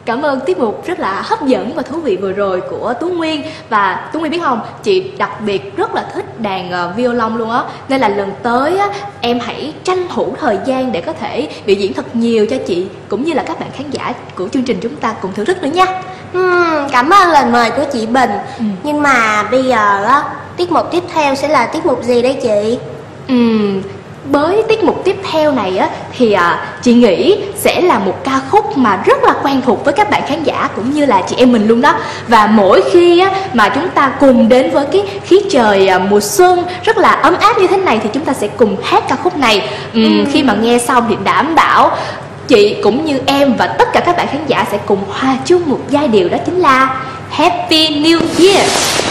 Cảm ơn tiết mục rất là hấp dẫn và thú vị vừa rồi của Tú Nguyên. Và Tú Nguyên biết không, chị đặc biệt rất là thích đàn violon luôn á. Nên là lần tới á, em hãy tranh thủ thời gian để có thể biểu diễn thật nhiều cho chị cũng như là các bạn khán giả của chương trình chúng ta cùng thưởng thức nữa nha. Cảm ơn lời mời của chị Bình. Nhưng mà bây giờ á, tiết mục tiếp theo sẽ là tiết mục gì đấy chị? Với tiết mục tiếp theo này á thì chị nghĩ sẽ là một ca khúc mà rất là quen thuộc với các bạn khán giả cũng như là chị em mình luôn đó. Và mỗi khi á, mà chúng ta cùng đến với cái khí trời mùa xuân rất là ấm áp như thế này thì chúng ta sẽ cùng hát ca khúc này. Khi mà nghe xong thì đảm bảo chị cũng như em và tất cả các bạn khán giả sẽ cùng hòa chung một giai điệu, đó chính là Happy New Year.